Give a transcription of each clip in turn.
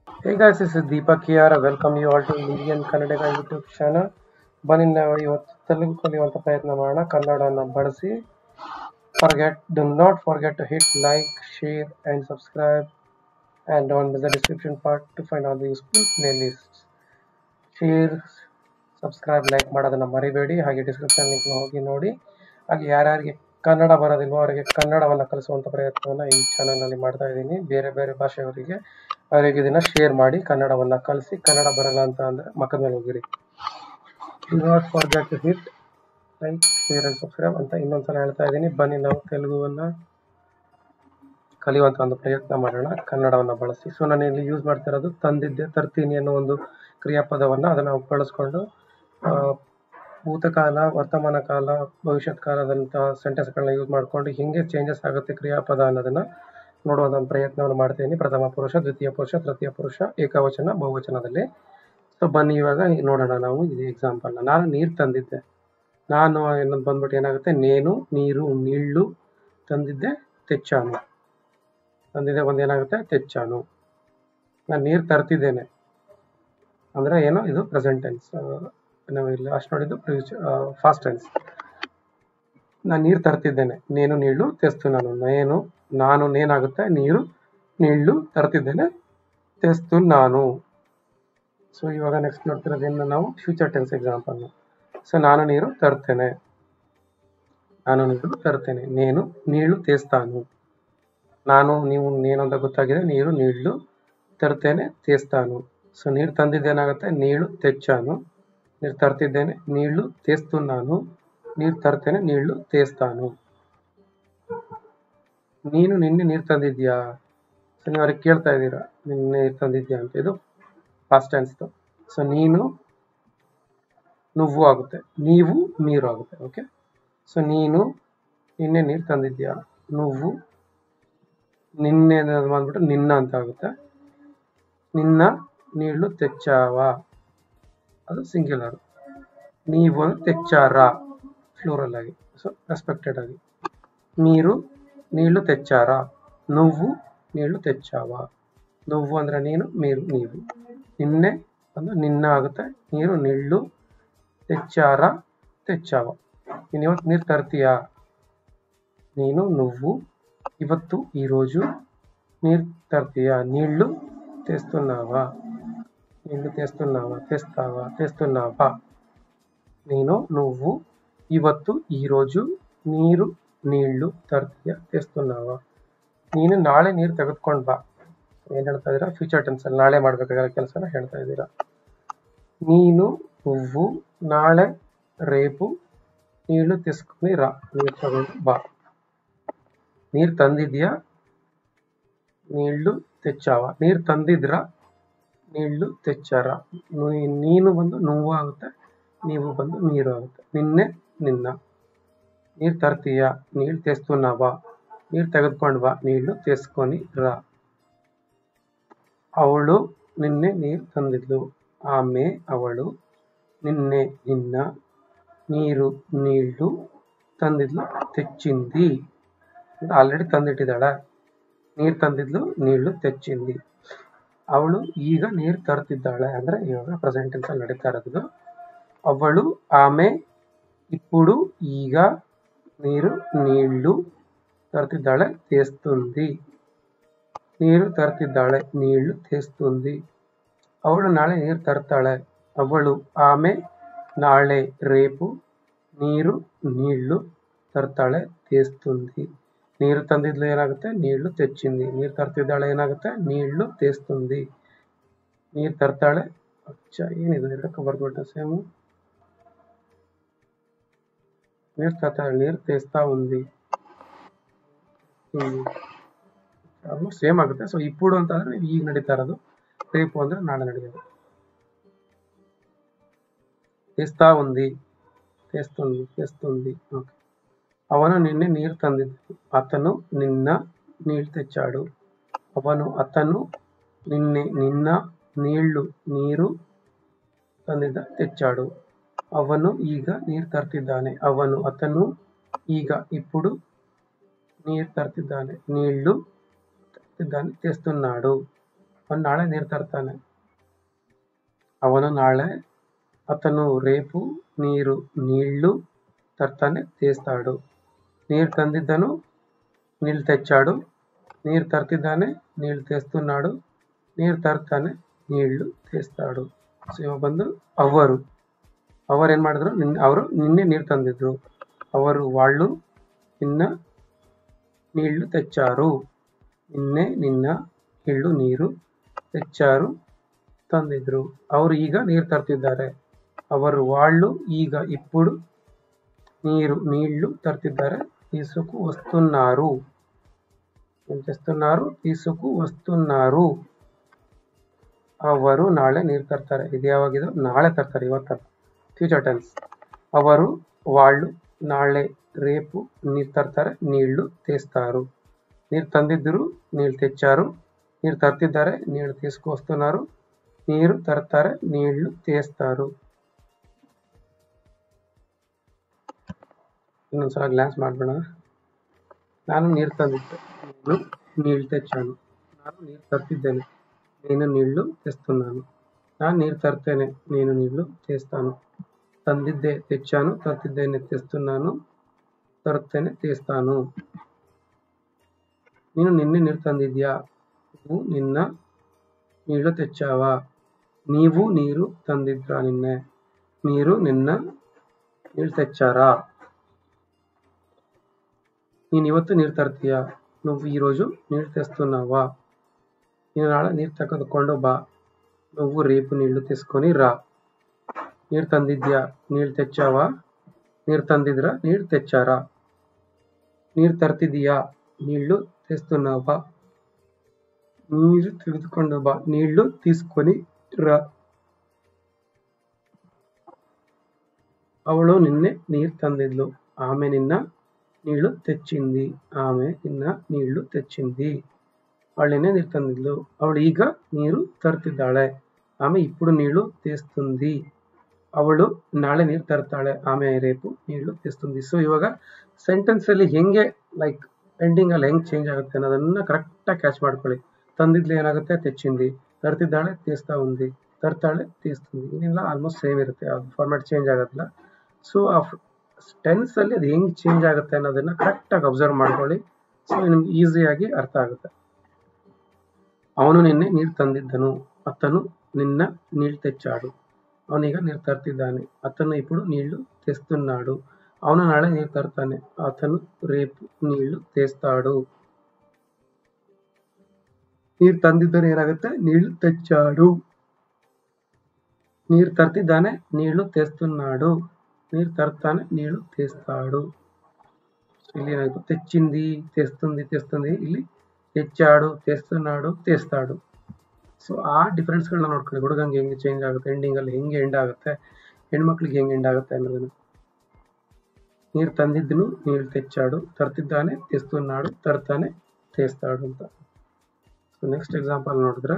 Hey guys, this is Deepak here. Welcome you all to Indian Kannadiga YouTube channel. ಬನ್ನಿ ನಾವು ಇವತ್ತು ತೆಲುಗು ಕಲಿಯುವಂಥ ಪ್ರಯತ್ನ ಮಾಡೋಣ. ಕನ್ನಡನ ಬಳಸಿ. Do not forget to hit like, share and subscribe, and don't miss the description part to find all the useful playlists. Share, subscribe, like ಮಾಡೋದನ್ನ ಮರಿಬೇಡಿ. ಹಾಗೆ ಡಿಸ್ಕ್ರಿಪ್ಷನ್ ಲಿಂಕ್ ಹೋಗಿ ನೋಡಿ. ಹಾಗೆ ಯಾರ್ಯಾರಿಗೆ ಕನ್ನಡ ಬರೋದಿಲ್ವೋ ಅವರಿಗೆ ಕನ್ನಡವನ್ನು ಕಲಿಸುವಂಥ ಪ್ರಯತ್ನವನ್ನು ಈ ಚಾನಲ್ನಲ್ಲಿ ಮಾಡ್ತಾ ಇದ್ದೀನಿ. ಬೇರೆ ಬೇರೆ ಭಾಷೆಯವರಿಗೆ ಅವರಿಗೆ ಇದನ್ನ ಶೇರ್ ಮಾಡಿ ಕನ್ನಡವನ್ನು ಕಲಿಸಿ. ಕನ್ನಡ ಬರಲ್ಲ ಅಂತ ಅಂದರೆ ಮಕ್ಕದ ಮೇಲೆ ಹೋಗಿರಿ. Do not forget to hit like, share and subscribe ಅಂತ ಇನ್ನೊಂದ್ಸಲ ಹೇಳ್ತಾ ಇದ್ದೀನಿ. ಬನ್ನಿ ನಾವು ತೆಲುಗುವನ್ನು ಕಲಿಯುವಂಥ ಒಂದು ಪ್ರಯತ್ನ ಮಾಡೋಣ ಕನ್ನಡವನ್ನು ಬಳಸಿ. ಸೊ ನಾನು ಇಲ್ಲಿ ಯೂಸ್ ಮಾಡ್ತಾ ಇರೋದು ತಂದಿದ್ದೆ, ತರ್ತೀನಿ ಅನ್ನೋ ಒಂದು ಕ್ರಿಯಾಪದವನ್ನು ಅದನ್ನು ನಾವು ಬಳಸ್ಕೊಂಡು ಭೂತಕಾಲ, ವರ್ತಮಾನ ಕಾಲ, ಭವಿಷ್ಯತ್ ಕಾಲದಂಥ ಸೆಂಟೆನ್ಸ್ಗಳನ್ನ ಯೂಸ್ ಮಾಡಿಕೊಂಡು ಹಿಂಗೆ ಚೇಂಜಸ್ ಆಗುತ್ತೆ ಕ್ರಿಯಾಪದ ಅನ್ನೋದನ್ನು ನೋಡುವಂಥ ಒಂದು ಪ್ರಯತ್ನವನ್ನು ಮಾಡ್ತೀನಿ. ಪ್ರಥಮ ಪುರುಷ, ದ್ವಿತೀಯ ಪುರುಷ, ತೃತೀಯ ಪುರುಷ, ಏಕವಚನ, ಬಹುವಚನದಲ್ಲಿ. ಸೊ ಬನ್ನಿ ಇವಾಗ ನೋಡೋಣ ನಾವು ಇದು ಎಕ್ಸಾಂಪಲ್ನ. ನಾನು ನೀರು ತಂದಿದ್ದೆ. ನಾನು ಏನಂತ ಬಂದ್ಬಿಟ್ಟು ಏನಾಗುತ್ತೆ, ನೇನು, ನೀರು, ನೀಳ್ಳು, ತಂದಿದ್ದೆ, ತೆಚ್ಚಾನು. ತಂದಿದ್ದೆ ಒಂದೇನಾಗುತ್ತೆ, ತೆಚ್ಚಾನು. ನಾನು ನೀರು ತರ್ತಿದ್ದೇನೆ ಅಂದರೆ ಏನೋ ಇದು ಪ್ರೆಸೆಂಟ್ ಟೆನ್ಸ್. ನಾವು ಇಲ್ಲಿ ಅಷ್ಟು ನೋಡಿದ್ದು ಫಾಸ್ಟ್ ಟೆನ್ಸ್. ನಾನು ನೀರು ತರ್ತಿದ್ದೇನೆ, ನೇನು, ನೀಳ್ಳು, ತೆಸ್ತು ನಾನು. ನಾನು ನೇನಾಗುತ್ತೆ, ನೀರು, ನೀಳ್ಳು, ತರ್ತಿದ್ದೇನೆ, ತೆಸ್ತು ನಾನು. ಸೊ ಇವಾಗ ನೆಕ್ಸ್ಟ್ ನೋಡ್ತಿರೋದೇನು ನಾವು ಫ್ಯೂಚರ್ ಟೆನ್ಸ್ ಎಕ್ಸಾಂಪಲ್. ಸೊ ನಾನು ನೀರು ತರ್ತೇನೆ, ನೇನು, ನೀಳು, ತೇಸ್ತಾನು. ನಾನು, ನೀವು, ನೇನು ಅಂತ ಗೊತ್ತಾಗಿದೆ. ನೀರು, ನೀಳ್ಳು, ತರ್ತೇನೆ, ತೇಸ್ತಾನು. ಸೊ ನೀರು ತಂದಿದ್ದೇನಾಗುತ್ತೆ, ನೀಳು, ತೆಚ್ಚಾನು. ನೀರು ತರ್ತಿದ್ದೇನೆ, ನೀಳ್ಳು, ತೇಸ್ತು ನಾನು. ನೀರು ತರ್ತೇನೆ, ನೀಳ್ಳು, ತೇಸ್ತಾನು. ನೀನು ನಿನ್ನೆ ನೀರು ತಂದಿದ್ಯಾ? ಸೊ ನೀವು ಅವ್ರಿಗೆ ಕೇಳ್ತಾ ಇದ್ದೀರಾ, ನಿನ್ನೆ ನೀರು ತಂದಿದ್ಯಾ ಅಂತ. ಇದು ಪಾಸ್ಟ್ ಟೆನ್ಸ್ದು. ಸೊ ನೀನು ನುವ್ವು ಆಗುತ್ತೆ, ನೀವು ನೀರು ಆಗುತ್ತೆ. ಓಕೆ. ಸೊ ನೀನು ನಿನ್ನೆ ನೀರು ತಂದಿದ್ಯಾ, ನುವ್ವು, ನಿನ್ನೆ ಬಂದ್ಬಿಟ್ಟು ನಿನ್ನ ಅಂತ ಆಗುತ್ತೆ. ನಿನ್ನ ನೀಳು ತೆಚ್ಚಾವ, ಅದು ಸಿಂಗ್ಯುಲರ್. ನೀವು ಅಂದ್ರೆ ತೆಚ್ಚಾರ, ಫ್ಲೂರಲ್ ಆಗಿ, ಸೊ ರೆಸ್ಪೆಕ್ಟೆಡ್ ಆಗಿ. ನೀರು, ನೀಳು, ತೆಚ್ಚಾರ. ನುವ್ವು, ನೀಳು, ತೆಚ್ಚಾವ. ನುವ್ವು ಅಂದ್ರೆ ನೀನು, ನೀವು. ನಿನ್ನೆ ಅಂದ್ರೆ ನಿನ್ನ ಆಗುತ್ತೆ, ನೀರು, ನೀಳ್ಳು, ತೆಚ್ಚಾರ, ತೆಚ್ಚಾವ. ನೀನು ಇವತ್ತು ನೀರು ತರ್ತೀಯಾ? ನೀನು, ನುವ್ವು, ಇವತ್ತು, ಈರೋಜು ನೀರು ತರ್ತೀಯಾ? నీళ్లు తెస్తున్నావా? నీళ్లు తెస్తున్నావా, తెస్తావా, తెస్తున్నావా. ನೀನು, నువ్వు, ಇವತ್ತು, ಈರೋಜು ನೀರು, ತರ್ತೀಯಾ, ತೆస్తున్నాವಾ. ನೀನು ನಾಳೆ ನೀರು ತೆಗೆದುಕೊಂಡು ಬಾ. ಏನು ಹೇಳ್ತಾ ಇದ್ದೀರಾ? ಫ್ಯೂಚರ್ ಟೆನ್ಸಲ್ಲಿ ನಾಳೆ ಮಾಡಬೇಕಾಗಿರೋ ಕೆಲಸನ ಹೇಳ್ತಾ ಇದ್ದೀರಾ. ನೀನು, నువ్వు, ನಾಳೆ, ರೇಪು, ನೀಳು ತೆಸ್కొని ರಾ, ನೀರು ತಗೊಂಡು ಬಾ. ನೀರು ತಂದಿದ್ಯಾ, ನೀಳ್ಳು, ತೆಚ್ಚಾವ. ನೀರು ತಂದಿದ್ರಾ, ನೀಳ್ಳು, ತೆಚ್ಚಾರ. ನೀನು ಬಂದು నువ్వు ಆಗುತ್ತೆ, ನೀವು ಬಂದು ನೀರು ಆಗುತ್ತೆ. ನಿನ್ನೆ, ನಿನ್ನ. ನೀರು ತರ್ತೀಯಾ, ನೀಳು ತೆస్తున్నాವಾ. ನೀರು ತೆಗೆದುಕೊಂಡು ಬಾ, ನೀಳು ತೆಸ್కొని ರಾ. ಅವಳು ನಿನ್ನೆ ನೀರು ತಂದಿದ್ಲು, ಆಮೆ, ಅವಳು. ನಿನ್ನೆ, ನಿನ್ನ. ನೀರು, ನೀಳ್ಳು, ತಂದಿದ್ಲು, ತೆಚ್ಚಿಂದಿ. ಆಲ್ರೆಡಿ ತಂದಿಟ್ಟಿದ್ದಾಳೆ. ನೀರು ತಂದಿದ್ಲು, ನೀಳ್ಳು, ತೆಚ್ಚಿಂದಿ. ಅವಳು ಈಗ ನೀರು ತರ್ತಿದ್ದಾಳೆ ಅಂದರೆ ಇವಾಗ ಪ್ರೆಸೆಂಟ್ ಟೆನ್ಸಲ್ಲಿ ನಡೀತಾ ಇರೋದು. ಅವಳು, ಆಮೆ, ఇప్పుడు, ಈಗ, ನೀರು, ನೀಳ್ಳು, ತರ್ತಿದ್ದಾಳೆ, ತೇస్తుంది. ನೀರು ತರ್ತಿದ್ದಾಳೆ, ನೀಳ್ಳು, ತೇస్తుంది. ಅವಳು ನಾಳೆ ನೀರು ತರ್ತಾಳೆ. ಅವಳು, ಆಮೆ, ನಾಳೆ, ರೇಪು, ನೀರು, ನೀಳ್ಳು, ತರ್ತಾಳೆ, ತೇస్తుంది. ನೀರು ತಂದಿದ್ಲು ಏನಾಗುತ್ತೆ, ನೀಳ್ಳು, ತೆಚ್ಚಿಂದಿ. ನೀರು ತರ್ತಿದ್ದಾಳೆ ಏನಾಗುತ್ತೆ, ನೀಳ್ಳು, ತೇస్తుంది. ನೀರು ತರ್ತಾಳೆ, ಏನಿದೆ ಎರಡಕ್ಕೆ ಬರ್ಬಿಟ್ಟ ಸೇಮು. ನೀರು ತರ್ತಾಳೆ, ನೀರು ತೇಸ್ತಾ ఉంది, ಆಲ್ಮೋಸ್ಟ್ ಸೇಮ್ ಆಗುತ್ತೆ. ಸೊ ఇప్పుడు ಅಂತಂದ್ರೆ ಈಗ ನಡೀತಾ ಇರೋದು, ರೇಪು ಅಂದ್ರೆ ನಾಳೆ ನಡೆಯೋದು. తెస్తా ఉంది, తెస్తుంది. ఓకే. ಅವನು ನಿನ್ನೆ ನೀರು ತಂದಿದ್ದನು, అతను నిన్న నీళ్ళు తెచ్చాడు. అతను నిన్న ನೀರು ತಂದಿದ್ದ, ತೆಚ್ಚಾಡು. ಅವನು ಈಗ ನೀರು ತರ್ತಿದ್ದಾನೆ. అతను ಈಗ, ఇప్పుడు ನೀರು ತರ್ತಿದ್ದಾನೆ, నీళ్లు ತರ್ತಿದ್ದಾನೆ, తెస్తున్నాడు. ಅವನು ನಾಳೆ ನೀರು ತರ್ತಾನೆ. ಅವನು నాಳೆ అతను రేపు నీళ్లు తర్తానే తీస్తాడు. నీరు ತಂದಿದ್ದನು నీళ్లు తెచ్చాడు. నీరు తర్ತಿದ್ದಾನೆ నీళ్లు తెస్తున్నాడు. ನೀರು ತರ್ತಾನೆ ನೀళ్లు తీస్తాడు. ಸೊ ಇವಾಗ ಬಂದು ಅವರು ಏನ್ ಮಾಡಿದ್ರು, ಅವರು ನಿನ್ನೆ ನೀರು ತಂದಿದ್ರು. వాళ్ళు నిన్న నీళ్లు తెచ్చారు. నిన్న నీరు తెచ్చారు, ತಂದಿದ್ರು. ಅವರು ಈಗ ನೀರು ತರ್ತಿದ್ದಾರೆ. వాళ్ళు ಈಗ ఇప్పుడు నీళ్లు తర్తిದ್ದಾರೆ, తీసుకు వస్తున్నారు. ఏం చేస్తున్నారు? తీసుకు వస్తున్నారు. ಅವರು ನಾಳೆ ನೀರು ತರ್ತಾರೆ. ಇದು ಯಾವಾಗಿದು? ನಾಳೆ ತರ್ತಾರೆ, ಇವತ್ತಲ್ಲ, ಫ್ಯೂಚರ್ ಟೆನ್ಸ್. వాళ్ళు ನಾಳೆ రేపు ನೀರು ತರ್ತಾರೆ, నీళ్లు తీస్తారు. ನೀರು ತಂದಿದ್ರು, నీళ్లు తెచ్చారు. ನೀರು ತರ್ತಿದ್ದಾರೆ, నీళ్లు తీసుకువస్తున్నారు. ನೀರು ತರ್ತಾರೆ, నీళ్లు తీస్తారు. ಇನ್ನೊಂದ್ಸಲ ಗ್ಲಾನ್ಸ್ ಮಾಡ್ಬೇಡ. ನಾನು ನೀರು ತಂದಿದ್ದೆ, నేను నీళ్లు తెచ్చాను. ನಾನು ನೀರು ತರ್ತಿದ್ದೇನೆ, నేను నీళ్లు తెస్తున్నాను. ನಾನು ನೀರು ತರ್ತೇನೆ, నేను నీళ్లు తీస్తాను. ತಂದಿದ್ದೆ, తెచ్చాను. ತರ್ತಿದ್ದೇನೆ, తెస్తున్నాను. ತರುತ್ತೇನೆ, తీస్తాను. ನೀನು ನಿನ್ನೆ ನೀರು ತಂದಿದ್ಯಾ? నువ్వు నిన్న నీళ్లు తెచ్చావా? ನೀವು ನೀರು ತಂದಿದ್ರಾ ನಿನ್ನೆ? మీరు నిన్న నీళ్లు తెచ్చారా? ನೀನು ಇವತ್ತು ನೀರು ತರ್ತೀಯಾ? నువ్వు ఈరోజు నీళ్లు తెస్తున్నావా? ನೀನು ನಾಳೆ ನೀರು ತೆಗೆದುಕೊಂಡು ಬಾ. నువ్వు రేపు నీళ్లు తీసుకొని రా. ನೀರು ತಂದಿದ್ಯಾ? నీళ్లు తెచ్చావా? ನೀರು ತಂದಿದ್ರಾ? నీళ్లు తెచ్చారా? ನೀರು ತರ್ತಿದೀಯಾ? నీళ్లు తెస్తున్నావా? ನೀರು ತೆಗೆದುಕೊಂಡು ಬಾ. నీళ్లు తీసుకొని రా. ಅವಳು ನಿನ್ನೆ ನೀರು ತಂದಿದ್ಲು. ఆమె నిన్న నీళ్లు తెచ్చింది. ఆమె నిన్న నీళ్లు తెచ్చింది. ಅವಳು నిನ್ನೆ ನೀರು ತಂದಿದ್ಲು. ಅವಳು ಈಗ ನೀರು ತರ್ತಿದ್ದಾಳೆ. ಆమె ఇప్పుడు నీళ్లు తీస్తుంది. ಅವಳು ನಾಳೆ ನೀರು ತರ್ತಾಳೆ. ಆమె ರೇಪು ನೀళ్లు తీస్తుంది. ಸೊ ಇವಾಗ ಸೆಂಟೆನ್ಸ್ ಅಲ್ಲಿ ಹೆಂಗೆ ಲೈಕ್ ಎಂಡಿಂಗ್ ಅಲ್ಲಿ ಹೆಂಗ್ ಚೇಂಜ್ ಆಗುತ್ತೆ ಅನ್ನೋದನ್ನ ಕರೆಕ್ಟ್ ಆಗಿ ಕ್ಯಾಚ್ ಮಾಡ್ಕೊಳ್ಳಿ. ತಂದಿದ್ಲು ಏನಾಗುತ್ತೆ? తెచ్చింది. ತರ್ತಿದ್ದಾಳೆ, తీస్తా ఉంది. ತರ್ತಾಳೆ, తీస్తుంది. ಇನ್ನೆಲ್ಲ ಆಲ್ಮೋಸ್ಟ್ ಸೇಮ್ ಇರುತ್ತೆ, ಫಾರ್ಮ್ಯಾಟ್ ಚೇಂಜ್ ಆಗೋದಿಲ್ಲ. ಸೊ ಆ ಟೆನ್ಸ್ ಅಲ್ಲಿ ಅದು ಹೆಂಗ್ ಚೇಂಜ್ ಆಗುತ್ತೆ ಅನ್ನೋದನ್ನ ಕರೆಕ್ಟ್ ಆಗಿ ಅಬ್ಸರ್ವ್ ಮಾಡ್ಕೊಳ್ಳಿ. ಸೊ ನಿಮ್ಗೆ ಈಸಿಯಾಗಿ ಅರ್ಥ ಆಗುತ್ತೆ. ಅವನು ನಿನ್ನೆ ನೀರು ತಂದಿದ್ದನು. అతను నిన్న నీళ్లు తెచ్చాడు. ಅವನೀಗ ನೀರು ತರ್ತಿದ್ದಾನೆ. అతను ఇప్పుడు నీళ్లు తెస్తున్నాడు. ಅವನು ನಾಳೆ ನೀರು ತರ್ತಾನೆ. అతను రేపు నీళ్లు తీస్తాడు. ನೀರು ತಂದಿದ್ದನು ಏನಾಗುತ್ತೆ? ನೀళ్లు తెచ్చాడు. ನೀರು ತರ್ತಿದ್ದಾನೆ, ನೀళ్లు తెస్తున్నాడు. ನೀರು ತರ್ತಾನೆ, ನೀళ్లు తీస్తాడు. ಇಲ್ಲಿ ಏನಾಗುತ್ತೆ? తెచ్చింది, తెస్తుంది. ಇಲ್ಲಿ తెచ్చాడు, తెస్తున్నాడు, తీస్తాడు. ಸೊ ಆ ಡಿಫರೆನ್ಸ್ಗಳನ್ನ ನೋಡ್ಕೊಳ್ಳಿ. ಹುಡುಗಂಗೆ ಹೆಂಗೆ ಚೇಂಜ್ ಆಗುತ್ತೆ, ಎಂಡಿಂಗ್ ಅಲ್ಲಿ ಹೆಂಗೆ ಎಂಡ್ ಆಗುತ್ತೆ, ಹೆಣ್ಮಕ್ಳಿಗೆ ಹೆಂಗೆ ಎಂಡ್ ಆಗುತ್ತೆ ಅನ್ನೋದನ್ನ. ನೀರು ತಂದಿದ್ದನು, ನೀರು తెచ్చాడు. ತರ್ತಿದ್ದಾನೆ, తెస్తున్నాడు. ತರ್ತಾನೆ, తీస్తాడు ಅಂತ. ಸೊ ನೆಕ್ಸ್ಟ್ ಎಕ್ಸಾಂಪಲ್ ನೋಡಿದ್ರೆ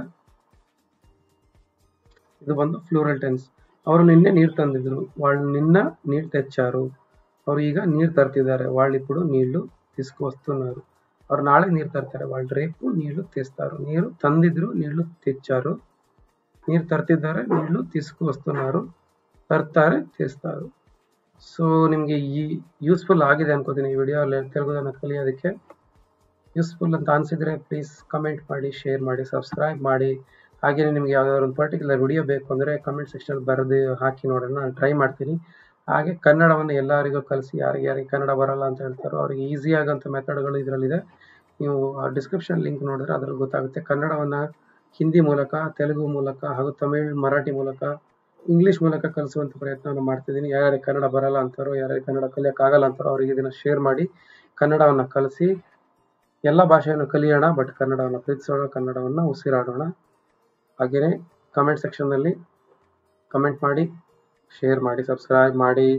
ಇದು ಬಂದು ಫ್ಲೂರಲ್ ಟೆನ್ಸ್. ಅವರು ನಿನ್ನೆ ನೀರು ತಂದಿದ್ರು. వాళ్ళు నిన్న నీరు తెచ్చారు. ಅವರು ಈಗ ನೀರು ತರ್ತಿದ್ದಾರೆ. వాళ్ళు ఇప్పుడు నీళ్లు తీసుకువస్తున్నారు. ಅವರು ನಾಳೆ ನೀರು ತರ್ತಾರೆ. వాళ్ళు రేపు నీళ్లు తీస్తారు. ನೀರು ತಂದಿದ್ರು, ನೀళ్లు తెచ్చారు. ನೀರು ತರ್ತಿದ್ದಾರೆ, ನೀళ్లు తీసుకువస్తున్నారు. ತರ್ತಾರೆ, తీస్తారు. ಸೊ ನಿಮಗೆ ಈ ಯೂಸ್ಫುಲ್ ಆಗಿದೆ ಅನ್ಕೋತೀನಿ ಈ ವಿಡಿಯೋ ತೆಲುಗುದನ್ನ ಕಲಿಯೋದಕ್ಕೆ. ಯೂಸ್ಫುಲ್ ಅಂತ ಅನ್ಸಿದ್ರೆ ಪ್ಲೀಸ್ ಕಮೆಂಟ್ ಮಾಡಿ, ಶೇರ್ ಮಾಡಿ, ಸಬ್ಸ್ಕ್ರೈಬ್ ಮಾಡಿ. ಹಾಗೆಯೇ ನಿಮ್ಗೆ ಯಾವ್ದಾದ್ರು ಒಂದು ಪರ್ಟಿಕ್ಯುಲರ್ ವಿಡಿಯೋ ಬೇಕು ಅಂದರೆ ಕಮೆಂಟ್ ಸೆಕ್ಷನ್ ಬರೆದು ಹಾಕಿ ನೋಡೋಣ, ನಾನು ಟ್ರೈ ಮಾಡ್ತೀನಿ. ಹಾಗೆ ಕನ್ನಡವನ್ನು ಎಲ್ಲರಿಗೂ ಕಲಿಸಿ. ಯಾರಿಗೆ ಕನ್ನಡ ಬರಲ್ಲ ಅಂತ ಹೇಳ್ತಾರೋ ಅವರಿಗೆ ಈಸಿ ಆಗೋಂಥ ಮೆಥಡ್ಗಳು ಇದರಲ್ಲಿದೆ. ನೀವು ಡಿಸ್ಕ್ರಿಪ್ಷನ್ ಲಿಂಕ್ ನೋಡಿದ್ರೆ ಅದ್ರಲ್ಲಿ ಗೊತ್ತಾಗುತ್ತೆ. ಕನ್ನಡವನ್ನು ಹಿಂದಿ ಮೂಲಕ, ತೆಲುಗು ಮೂಲಕ ಹಾಗೂ ತಮಿಳ್, ಮರಾಠಿ ಮೂಲಕ, ಇಂಗ್ಲೀಷ್ ಮೂಲಕ ಕಲಿಸುವಂಥ ಪ್ರಯತ್ನವನ್ನು ಮಾಡ್ತಿದ್ದೀನಿ. ಯಾರ್ಯಾರಿಗೆ ಕನ್ನಡ ಬರಲ್ಲ ಅಂತಾರೋ, ಯಾರ್ಯಾರಿಗೆ ಕನ್ನಡ ಕಲಿಯೋಕ್ಕಾಗಲ್ಲ ಅಂತಾರೋ ಅವರಿಗೆ ಇದನ್ನು ಶೇರ್ ಮಾಡಿ ಕನ್ನಡವನ್ನು ಕಲಿಸಿ. ಎಲ್ಲ ಭಾಷೆಯನ್ನು ಕಲಿಯೋಣ, ಬಟ್ ಕನ್ನಡವನ್ನು ಪ್ರೀತಿಸೋಣ, ಕನ್ನಡವನ್ನು ಉಸಿರಾಡೋಣ. ಹಾಗೆಯೇ ಕಮೆಂಟ್ ಸೆಕ್ಷನ್ನಲ್ಲಿ ಕಮೆಂಟ್ ಮಾಡಿ, ಶೇರ್ ಮಾಡಿ, ಸಬ್ಸ್ಕ್ರೈಬ್ ಮಾಡಿ.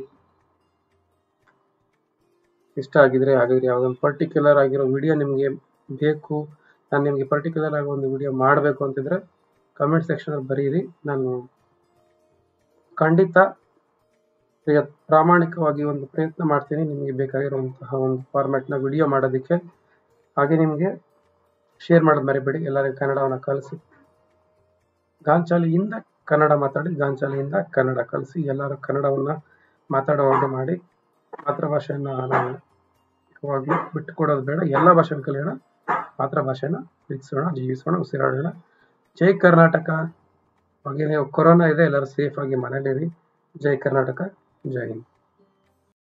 ಇಷ್ಟ ಆಗಿದ್ರೆ ಹಾಗಾದ್ರೆ ಯಾವುದೊಂದು ಪರ್ಟಿಕ್ಯುಲರ್ ಆಗಿರೋ ವಿಡಿಯೋ ನಿಮಗೆ ಬೇಕು, ನಾನು ನಿಮಗೆ ಪರ್ಟಿಕ್ಯುಲರ್ ಆಗಿ ಒಂದು ವಿಡಿಯೋ ಮಾಡಬೇಕು ಅಂತಿದ್ರೆ ಕಮೆಂಟ್ ಸೆಕ್ಷನಲ್ಲಿ ಬರೀರಿ. ನಾನು ಖಂಡಿತ ಪ್ರಾಮಾಣಿಕವಾಗಿ ಒಂದು ಪ್ರಯತ್ನ ಮಾಡ್ತೀನಿ ನಿಮಗೆ ಬೇಕಾಗಿರುವಂತಹ ಒಂದು ಫಾರ್ಮ್ಯಾಟ್ನ ವಿಡಿಯೋ ಮಾಡೋದಕ್ಕೆ. ಹಾಗೆ ನಿಮಗೆ ಶೇರ್ ಮಾಡೋದು ಮರಿಬೇಡಿ. ಎಲ್ಲರಿಗೂ ಕನ್ನಡವನ್ನು ಕಲಿಸಿ. ಗಾಂಚಾಲಿಯಿಂದ ಕನ್ನಡ ಮಾತಾಡಿ, ಗಾಂಚಾಲಿಯಿಂದ ಕನ್ನಡ ಕಲಿಸಿ, ಎಲ್ಲರೂ ಕನ್ನಡವನ್ನ ಮಾತಾಡುವಾಗ ಮಾಡಿ. ಮಾತೃಭಾಷೆಯನ್ನ ನಾವು ಯಾವಾಗಲೂ ಬಿಟ್ಟುಕೊಡೋದು ಬೇಡ. ಎಲ್ಲ ಭಾಷೆನ ಕಲಿಯೋಣ, ಮಾತೃಭಾಷೆನ ಪ್ರೀತಿಸೋಣ, ಜೀವಿಸೋಣ, ಉಸಿರಾಡೋಣ. ಜೈ ಕರ್ನಾಟಕ. ಹಾಗೆ ಕೊರೋನಾ ಇದೆ, ಎಲ್ಲರೂ ಸೇಫ್ ಆಗಿ ಮನೇಲಿರಿ. ಜೈ ಕರ್ನಾಟಕ, ಜೈ ಹಿಂದ್.